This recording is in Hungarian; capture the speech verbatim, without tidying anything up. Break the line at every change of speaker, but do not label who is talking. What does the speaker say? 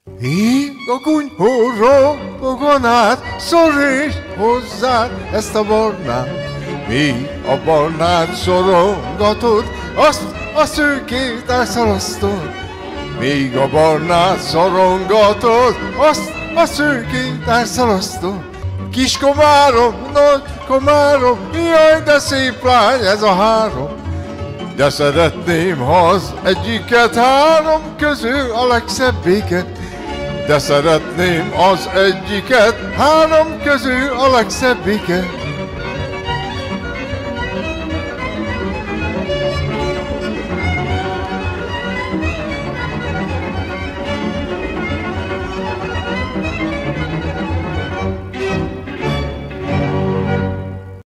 Ég a kunyhóról foganát, szorít hozzád ezt a barnát. Mi a barnát szorongatod, azt a szőkét elszalasztod. Míg a barnát szorongatod, azt a szőkét elszalasztod. Kis komárom, nagy komárom, jaj, de szép lány ez a három. De szeretném, ha az egyiket három közül a legszebbiket. De szeretném az egyiket három közül a legszebbiket.